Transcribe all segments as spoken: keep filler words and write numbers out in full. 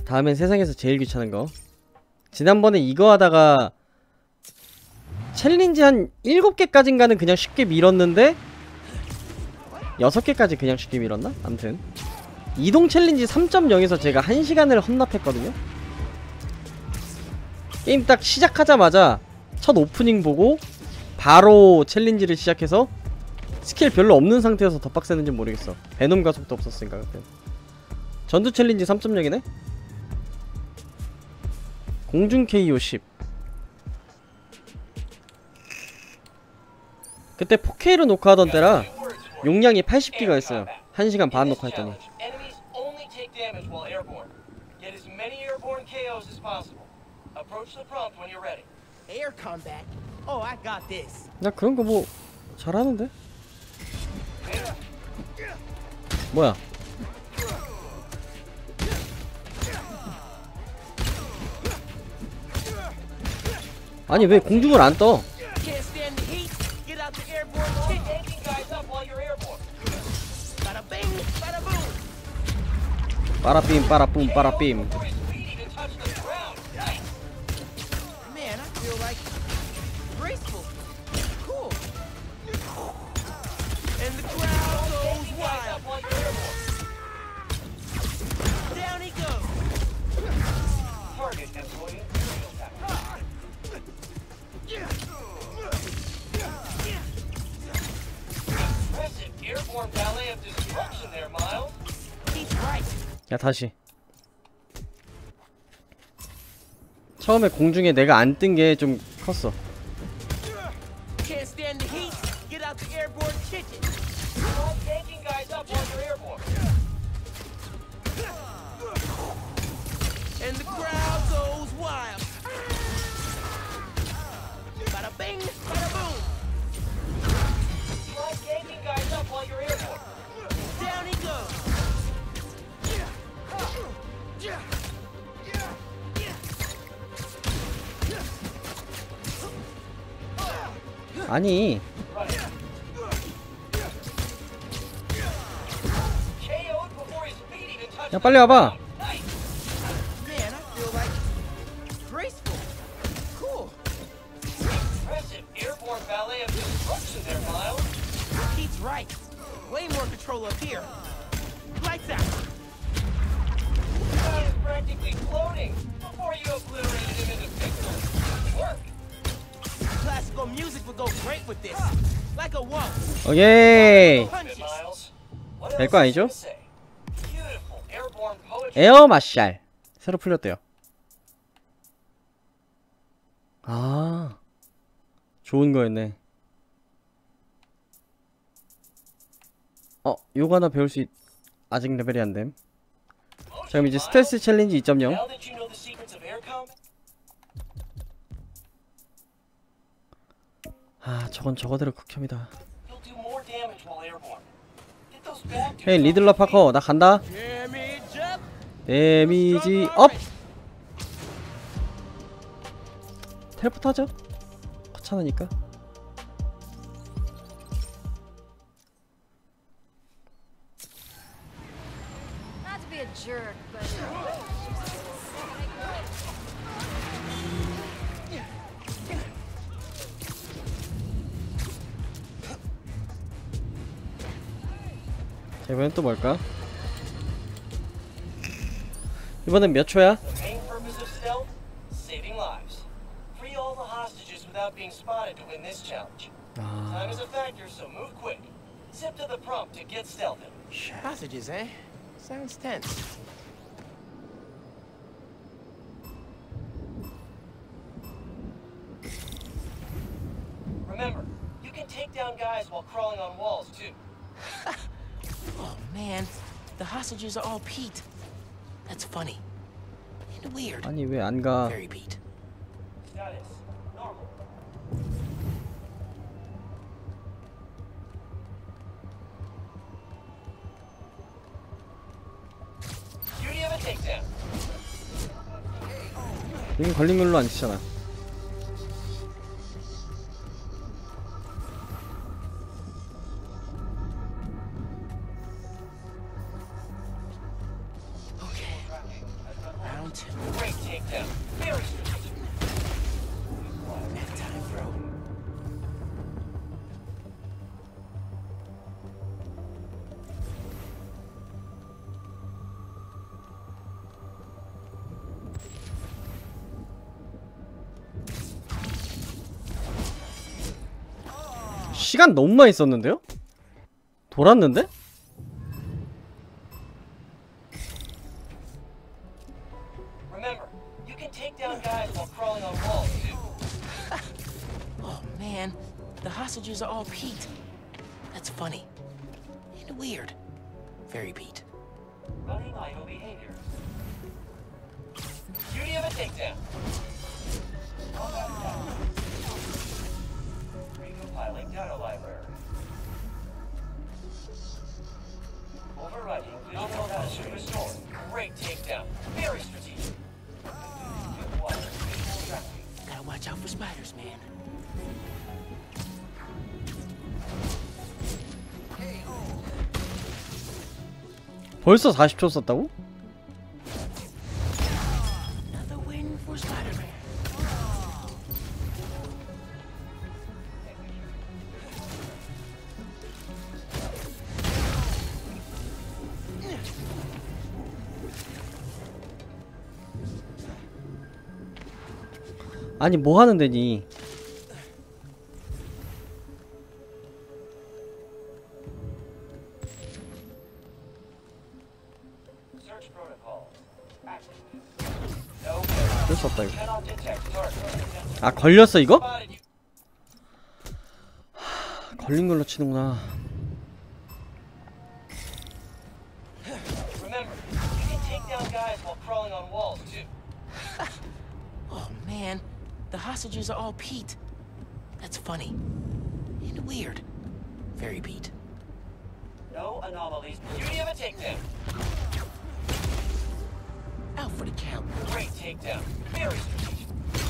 다음엔 세상에서 제일 귀찮은 거. 지난번에 이거 하다가 챌린지 한 일곱 개까지인가는 그냥 쉽게 밀었는데 여섯 개까지 그냥 쉽게 밀었나? 암튼 이동 챌린지 삼 점 영에서 제가 한 시간을 헌납했거든요. 게임 딱 시작하자마자 첫 오프닝 보고 바로 챌린지를 시작해서 스킬 별로 없는 상태여서 더 빡세는지 모르겠어. 베놈 가속도 없었으니까 그때. 전투 챌린지 삼 점 영이네? 공중 케이오 십. 그때 포케이로 녹화하던 때라 용량이 팔십 기가였어요. 한 시간 반 녹화했더니. 나 그런거 뭐 잘하는데? 뭐야? 아니 왜 공중을 안 떠? 빠라빔 빠라뿜 빠라빔. 야 다시. 처음에 공중에 내가 안 뜬 게 좀 컸어. 아니 야 빨리 와봐. 오케이. 될거 아니죠? 에어 마샬 새로 풀렸대요. 아 좋은 거였네. 어 요거 하나 배울 수 있... 아직 레벨이 안됨. 자 그럼 이제 스텔스 챌린지 이 점 영. 아 저건 저거대로 극혐이다. 헤이 리들러 파커 나 간다. 데미지 업! 텔포트 하자. 귀찮으니까. 자 이번엔 또 뭘까? 이번엔 몇 초야? 아... Hostages, eh? Sounds tense. Remember, you can take down guys while crawling on walls too. Oh man, the hostages are all Pete. That's funny and weird. 아니 왜 안 가? Very Pete. Status normal. Duty of a takedown. 이미 걸린 걸로 안 치잖아. takedown. Very strategic. Nap time, bro. 시간 너무 많이 썼는데요? 돌았는데? Remember, you can take down guys while crawling on walls too. Oh man, the hostages are all Pete. That's funny. And weird. Very Pete. Running idle behavior. Beauty of a takedown. Combat down. Recompiling data library. Overwriting visual data should restore. Great takedown. Very strategic. Acquire visual tracking. Gotta watch out for spiders, man. 벌써 사십 초 썼다고? Another win for Spider-Man. 아니 뭐 하는 데니? Search protocol. Active. No 어쩔 수 없다 이거. cannot detect target. 아 걸렸어 이거? Spotted you. 걸린 걸로 치는구나. Remember, you can take down guys while crawling on walls too. Oh man, the hostages are all Pete. That's funny. And weird. Very Pete. No anomalies. Beauty of a takedown. Out for the count. Great takedown. Very strategic.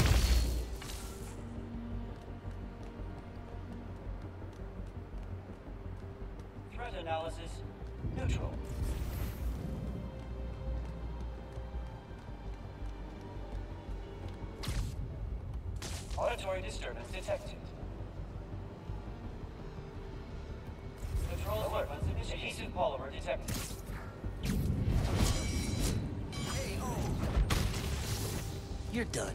Threat analysis. Neutral. Auditory disturbance detected. Control alert. Adhesive polymer detected. You're done.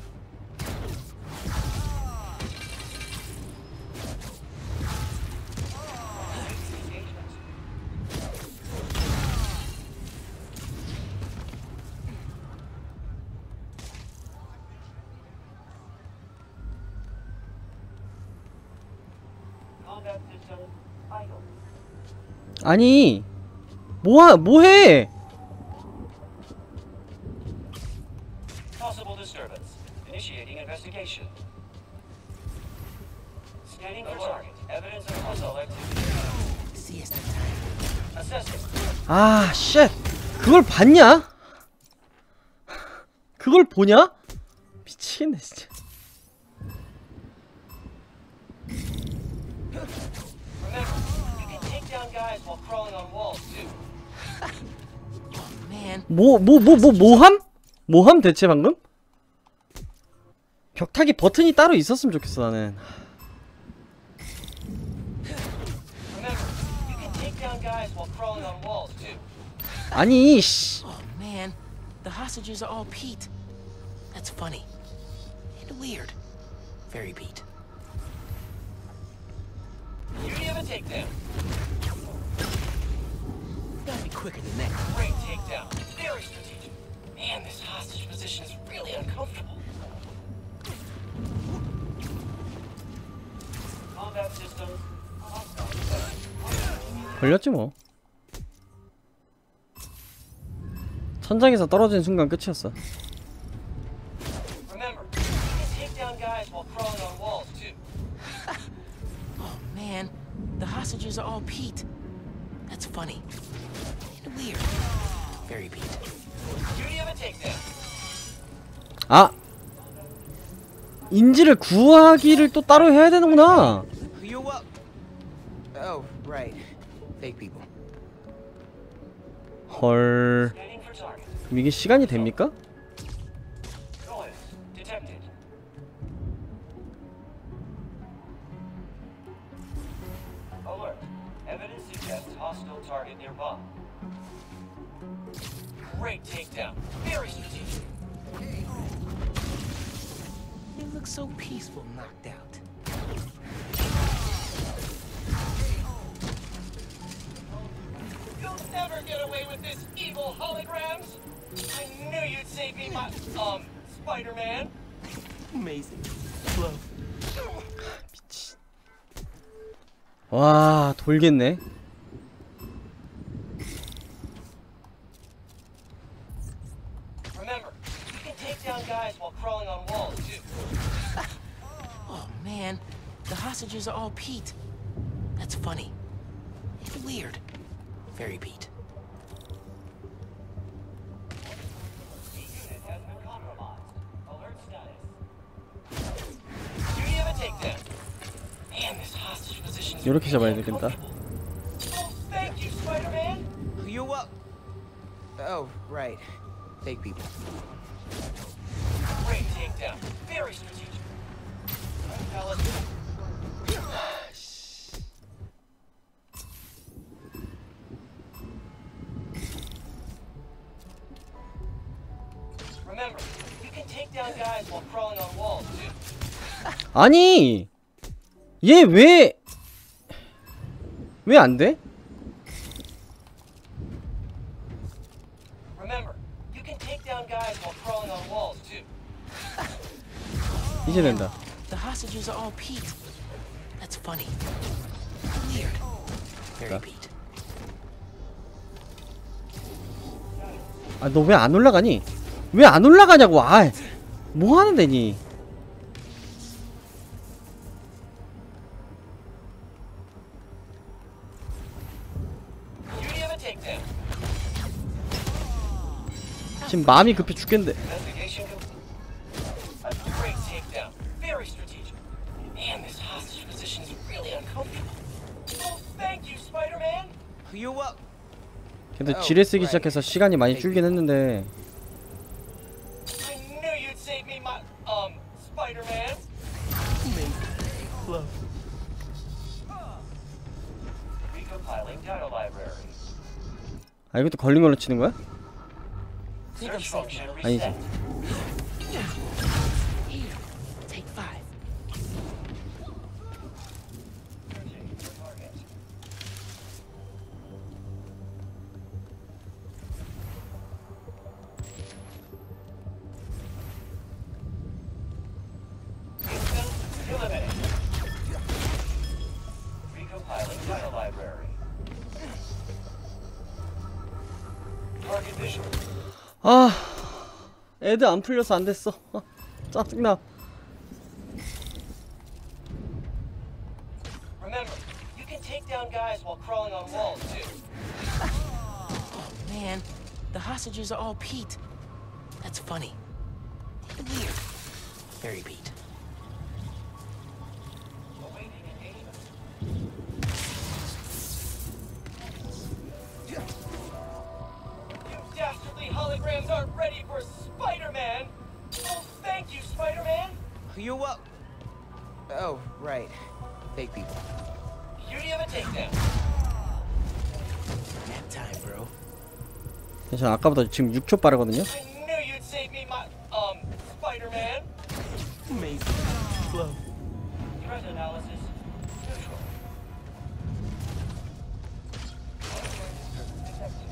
Combat system idle. 아니 뭐하 뭐해? Possible disturbance. Initiating investigation. Scanning for target. Evidence of hostile activity. Siesta time. Assessing. 아 쉣. 그걸 봤냐? 그걸 보냐? 미치겠네 진짜. Remember, you can take down guys while crawling on walls too. Oh man, 뭐 뭐 뭐 뭐 뭐함? 뭐함 대체 방금? 벽타기 버튼이 따로 있었으면 좋겠어 나는. Remember, you can take down guys while crawling on walls too. 아니 씨. oh man, the hostages are all Pete. That's funny. And weird. Very Pete. Beauty of a takedown. Gotta be quicker than that. Great takedown. Very strategic. Man, this hostage position is really uncomfortable. Combat systems. hostile. 걸렸지 뭐. 천장에서 떨어진 순간 끝이었어. Remember, you can take down guys while crawling on walls too. Oh man, the hostages are all Pete. That's funny. And weird. Very Pete. Beauty of a takedown. 아 인지를 구하기를 또 따로 해야 되는구나. You up? Oh, right. Fake people. 헐. Scanning for target. 그럼 이게 시간이 됩니까? Great takedown. Very strategic. You look so peaceful, knocked out. You'll never get away with this, evil holograms! I knew you'd save me, my, um, Spider-Man. Amazing. Love. 미친. 와, 돌겠네. Remember, you can take down guys while crawling on walls, too. Oh man, the hostages are all Pete. That's funny. It's weird. Very Pete. The unit has been compromised. Alert status. Duty of a takedown. Man, this hostage position is 요렇게 잡아야 really 되겠다. uncomfortable. Oh, thank you, Spider-Man! You're what? Oh, right. Fake people. Great takedown. Very strategic. Alice. Remember, you can take down guys while crawling on walls, too. 아니, 얘 왜, 왜 안 돼? Remember, you can take down guys while crawling on walls, too. 이제 된다. The hostages are all Pete. That's funny. Weird. Very Pete. 아, 너 왜 안 올라가니? 왜 안 올라가냐고. 아, 뭐 하는 데니? Duty of a takedown. 지금 마음이 급해 죽겠는데. Investigation complete. A great takedown. Very strategic. Man, this hostage position is really uncomfortable. Oh, thank you, Spider-Man! You're what? 근데 지뢰 쓰기 시작해서 시간이 많이 줄긴 했는데. I knew you'd save me, my, um, Spider-Man! Amazing. Love. Recompiling data library. 아, 이것도 걸린 걸로 치는 거야? Search function 아니지. reset. Here. Take five. Target. Instance eliminated. Recompiling data library. Target visual. 아, 애드 안 풀려서 안 됐어. 아, 짜증나. Remember, you can take down guys while crawling on walls, too. Man, the hostages are all Pete. That's funny. Weird. Very Pete. Awaiting engagement. You dastardly holograms aren't ready for Spider-Man! Oh, thank you, Spider-Man! You're what? Oh, right. Fake people. Beauty of a takedown. Nap time, bro. 괜찮아, 아까보다 지금 육 초 빠르거든요. I knew you'd save me, my, um, Spider-Man! Amazing. Love. Threat analysis. Neutral. Detected.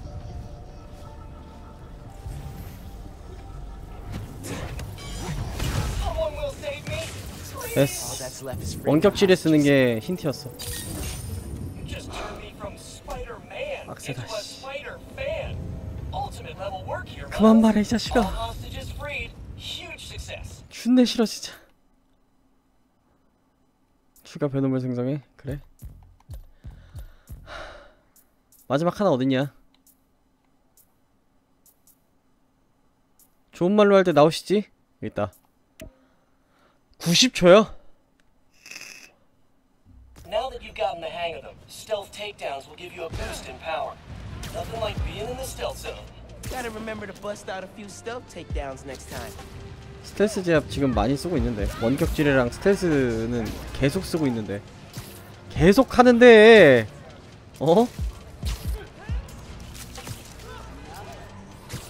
Someone will save me! All 됐어. that's left is free. 원격 지뢰 쓰는 게 힌트였어. You just turned me from Spider-Man 악세다, into a 씨. Spider-Fan. Ultimate level work here. 그만 Miles. 말해, 이 All 자식아. hostages freed. Huge success. 준내 싫어, 진짜. 추가 변호물 생성해? 그래? 마지막 하나 어딨냐? 좋은 말로 할 때 나오시지? 여기 있다. 구십 초요? Now that you've gotten the hang of them, stealth takedowns will give you a boost in power. Nothing like being in the stealth zone. Gotta remember to bust out a few stealth takedowns next time. 스텔스 제압 지금 많이 쓰고 있는데 원격 지뢰랑 스텔스는 계속 쓰고 있는데 계속 하는데 어?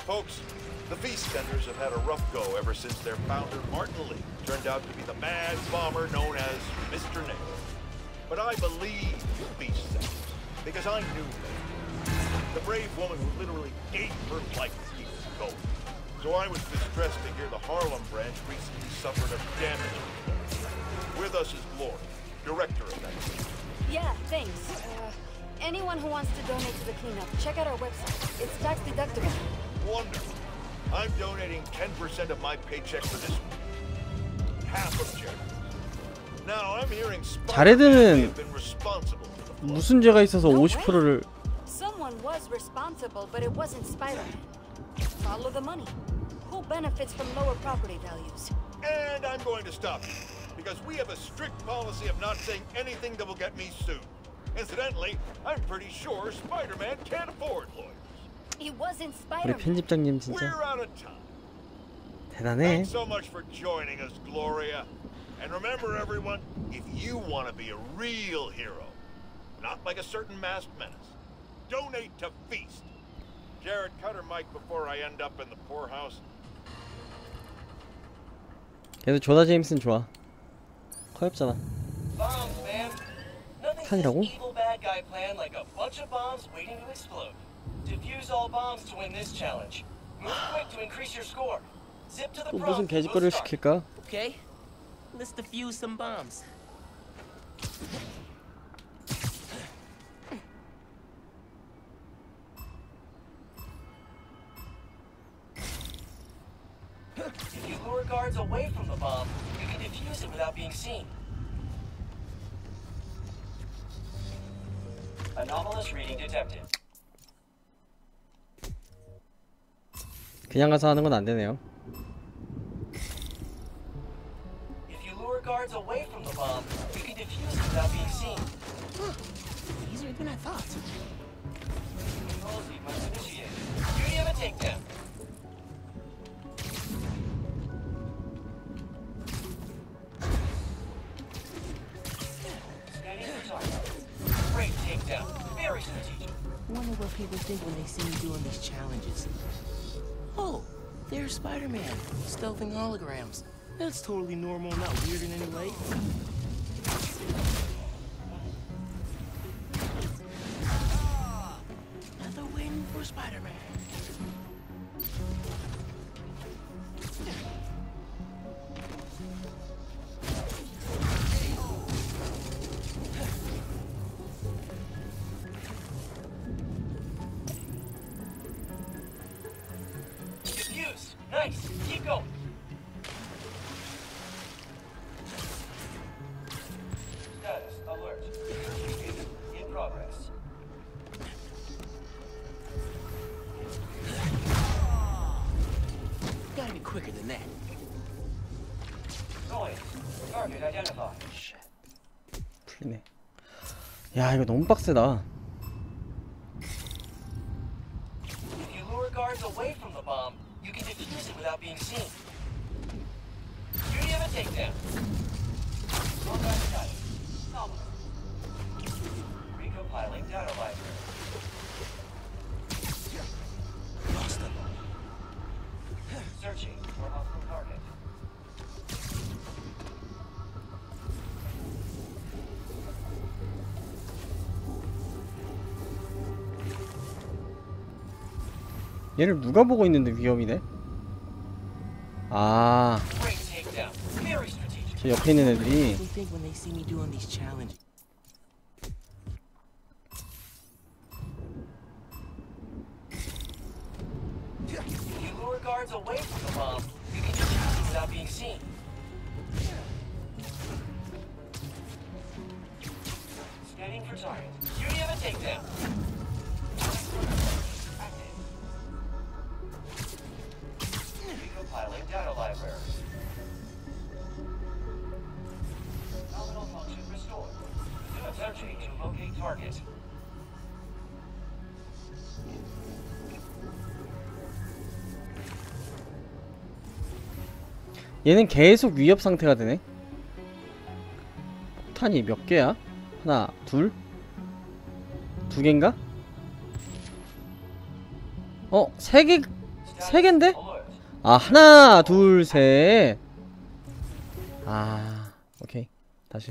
Folks, the Feast Centers have had a rough go ever since their founder, Martin Lee, turned out to be the mad bomber known as Mister Nick. But I believe Feast Centers, because I knew them. The brave woman who literally gave her life to keep us going. So I was distressed to hear the Harlem branch recently suffered a damage. With us is Gloria, director of that team. Yeah, thanks. Uh, anyone who wants to donate to the cleanup, check out our website. It's tax deductible. Wonderful. I'm donating ten percent of my paycheck for this one. Half of charity. Now I'm hearing 자레드는 have been responsible for the flood. 무슨 죄가 있어서 오십 퍼센트를 Someone was responsible, but it wasn't Spider-Man. Follow the money. Who benefits from lower property values? And I'm going to stop you, because we have a strict policy of not saying anything that will get me sued. Incidentally, I'm pretty sure Spider-Man can't afford lawyers. It wasn't 우리 Spider-Man. 편집장님 진짜 We're out of time. 대단해. Thanks so much for joining us, Gloria. And remember, everyone, if you want to be a real hero, not like a certain masked menace, donate to Feast. Jared, cut her mic before I end up in the poorhouse. 그래도 조나 제임스는 좋아. 커엽잖아. Bombs, man. Nothing says 탄이라고? evil bad guy plan like a bunch of bombs waiting to explode. Defuse all bombs to win this challenge. Move quick to increase your score. Zip to the 또 pros. 무슨 개짓거리를 We'll start. 시킬까? Okay, let's defuse some bombs. If you lure guards away from the bomb, you can defuse it without being seen. Anomalous reading detected. 그냥 가서 하는 건 안 되네요. If you lure guards away from the bomb, you can defuse it without being seen. Easier than I thought. Control sequence initiated. Duty of a takedown. Scanning for target. Great takedown. Very strategic. Wonder what people think when they see me doing these challenges. Oh, there's Spider-Man, stealthing holograms. That's totally normal, not weird in any way. Now they're waiting for Spider-Man. Defuse. Nice. Keep going. Status alert. In progress. Gotta be quicker than that. Noise. Target identified. 풀리네. 야 이거 너무 빡세다. If you lure guards away from the bomb, you can defuse it without being seen. Duty of a takedown. Roll back status. Nominal. Recompiling data library. Lost them. Searching for hostile target. 얘를 누가 보고 있는데 위험이네? 아, Great takedown. Very strategic. 저 옆에 있는 애들이 They think when they see me doing these challenges. If you lure guards away from the bomb, you can defuse it without being seen. Scanning for target. Duty of a takedown. Active. Recompiling data library. Nominal function restored. Searching to locate target. 얘는 계속 위협 상태가 되네. 폭탄이 몇 개야? 하나, 둘? 두 개인가? 어, 세 개, 세 갠데? 아, 하나, 둘, 셋. 아, 오케이. 다시.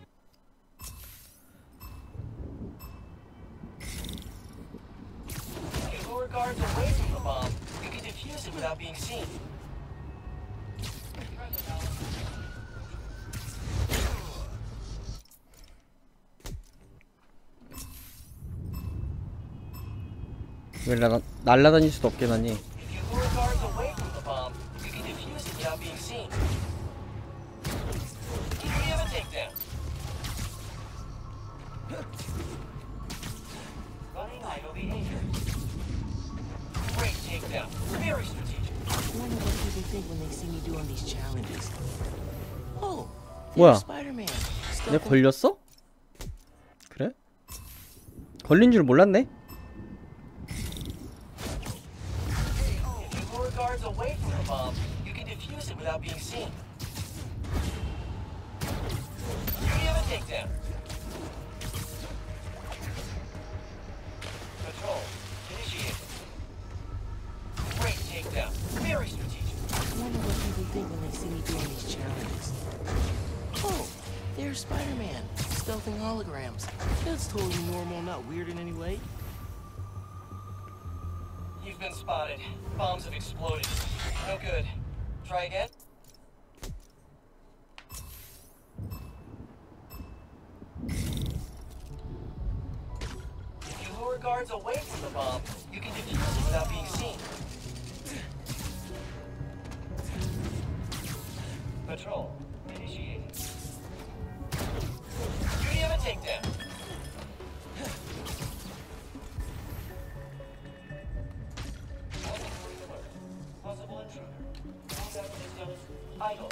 If you lure guards away from the bomb, you can defuse it without being seen. 왜 날아, 날아다닐 수도 없게 하니? If you lure guards away from the bomb, you can defuse it without being seen. You have a takedown. Running idle behavior. Great takedown. Very strategic. I wonder what people think when they see me doing these challenges. Oh, 뭐야? there's Spider-Man. 내가 Stealthing. 걸렸어? 그래? 걸린 줄 몰랐네? If you lure guards away from the bomb, you can defuse it without being seen. You have a takedown. Patrol. Initiated. Great takedown. Very strategic. I wonder what people think when they see me doing these challenges. Oh, there's Spider-Man. Stealthing holograms. That's totally normal, not weird in any way. You've been spotted. Bombs have exploded. No good. Try again. If you lure guards away from the bomb, you can defuse it without being seen. Patrol. Initiated. You have a takedown. Possible intruder. Contact systems idle.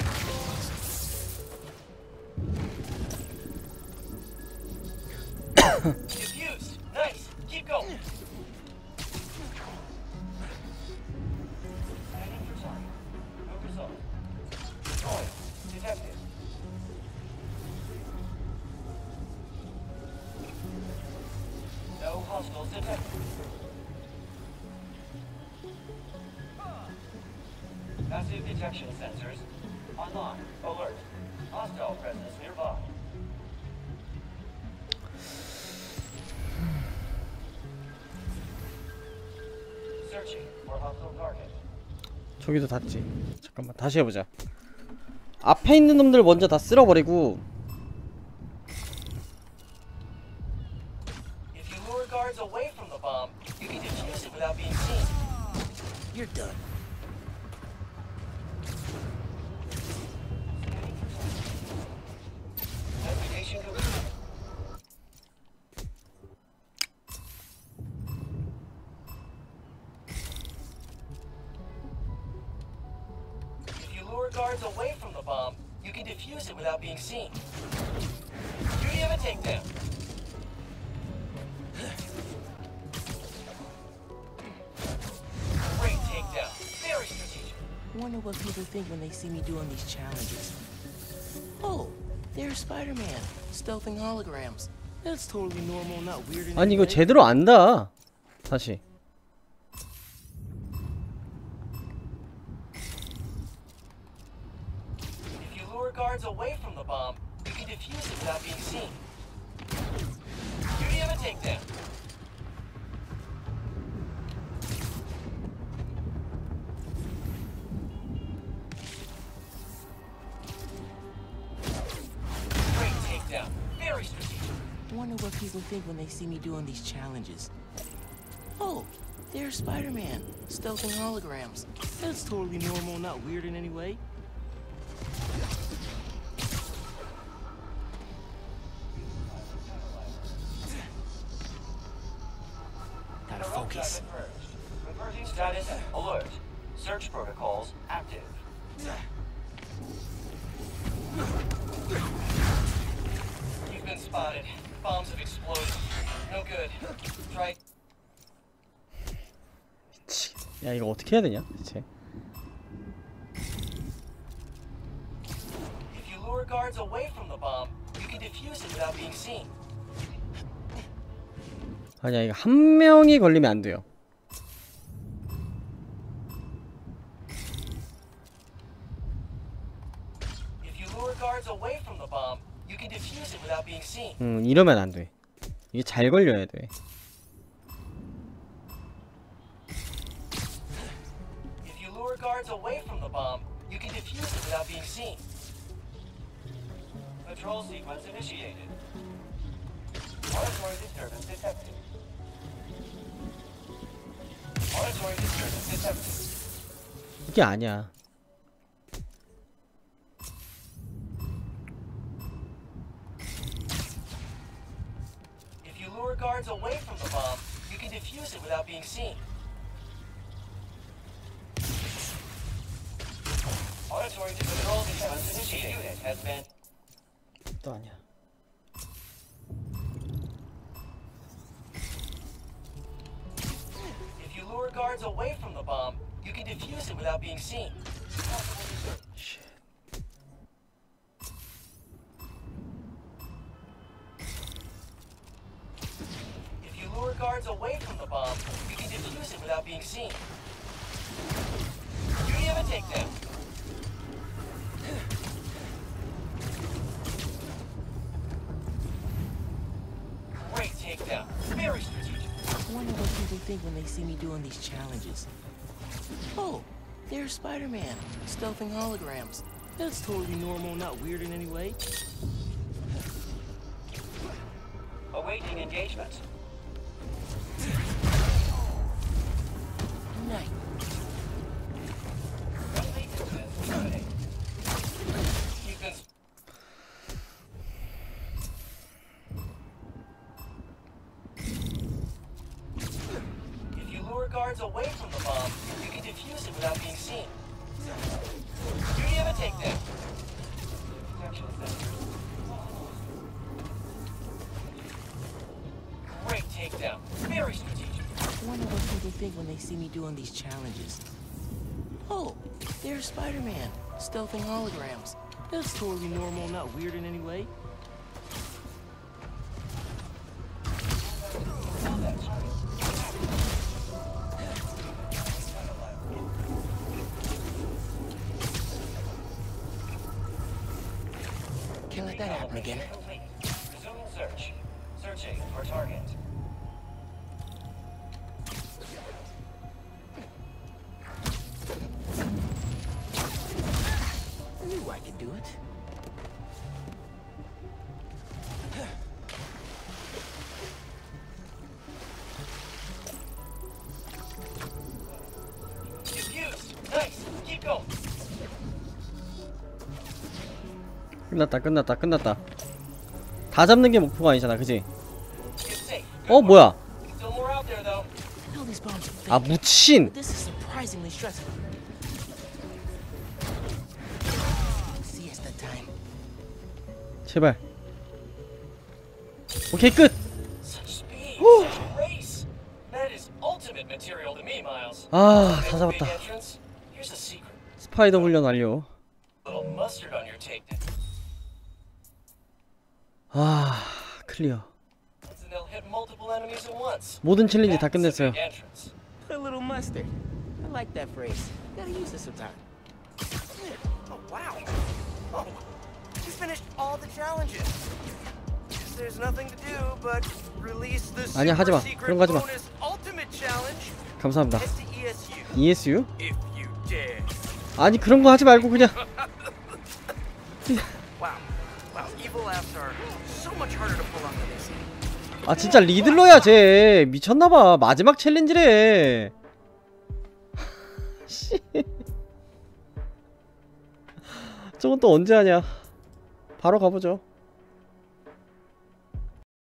Diffused. Nice. Keep going. Scanning for target. No result. Oil. Detected. No hostiles detected. Passive detection sensors online. Alert. Hostile presence nearby. Searching for hostile target. 저기도 닿지. 잠깐만, 다시 해보자. 앞에 있는 놈들 먼저 다 쓸어버리고. If you lure guards away from the bomb, you can defuse it without being seen. You're done. Investigation complete. If you lure guards away from the bomb, you can defuse it without being seen. You have a takedown. Great takedown. Very strategic. I wonder what people think when they see me doing these challenges. Oh, there's Spider-Man. Stealthing holograms. That's totally normal, not weird in 아니 any 이거 way. 제대로 안다. 다시. If you lure guards away from the bomb, you can defuse it without being seen. You have a takedown. Great takedown. Very strategic. I wonder what people think when they see me doing these challenges. Oh, there's Spider-Man. Stealthing holograms. That's totally normal, not weird in any way. Gotta focus. Converting status alert. Search protocols active. You've been spotted. Bombs have exploded. No good. Try. 야 이거 어떻게 해야 되냐 대체. If you lure guards away from the bomb, you can defuse it without being seen. 아니야 이거 한 명이 걸리면 안 돼요. guards away from the bomb, you can defuse it without being seen. 음, 이러면 안 돼. 이게 잘 걸려야 돼. If you lure guards away from the bomb, you can defuse it without being seen. Patrol sequence initiated. Auditory disturbance detected. Auditory disturbance detected. 이게 아니야. If you lure guards away from the bomb, you can defuse it without being seen. Auditory control sequence initiated. Unit has been. 또 아니야. If you lure guards away from the bomb, you can defuse it without being seen. 쉣. If you lure guards away from the bomb, you can defuse it without being seen. Do you have a takedown? Great takedown. Very strategic. I wonder what people think when they see me doing these challenges. Oh, there's Spider-Man, stealthing holograms. That's totally normal, not weird in any way. Awaiting engagement. Night. You can. If you lure guards away from the bomb, you can defuse it without being seen. Do you have a takedown? Protection sensor. Great takedown. Very strategic. I wonder what people think when they see me doing these challenges. Oh, there's Spider-Man, stealthing holograms. That's totally normal, not weird in any way. Can't let that happen again. Complete. Resuming search. Searching for target. I knew I could do it. Defuse. Nice. Keep going. 끝났다, 끝났다, 끝났다. 다 잡는 게 목표가 아니잖아, 그지? It's safe. 어, 뭐야? Still more out there though. I know these bombs are fake, 아, 무친! but this is surprisingly stressful. Siesta time. 제발. 오케이, 끝! Such speed. Such grace. That is ultimate material to me, Miles. 아, 다 Big 잡았다. entrance. Here's a secret. 스파이더 훈련 완료. Little mustard on your takedown. 아, 클리어. And they'll hit multiple enemies at once. 모든 챌린지 다 That's a 끝냈어요. big entrance. Put a little mustard. I like that phrase. Gotta use it sometime. Oh, wow. Oh, you finished all the challenges. Guess there's nothing to do but release the 아니야, super 하지마. secret 그런 거 하지마. bonus ultimate challenge. 감사합니다. Head to E S U 이에스유? if you dare. 아니, 그런 거 하지 말고 그냥. Wow. Wow, evil laughs are so much harder to pull off than they seem. 아, 진짜 리들러야, 쟤. 미쳤나봐. 마지막 챌린지래. 씨. 저건 또 언제 하냐. 바로 가보죠.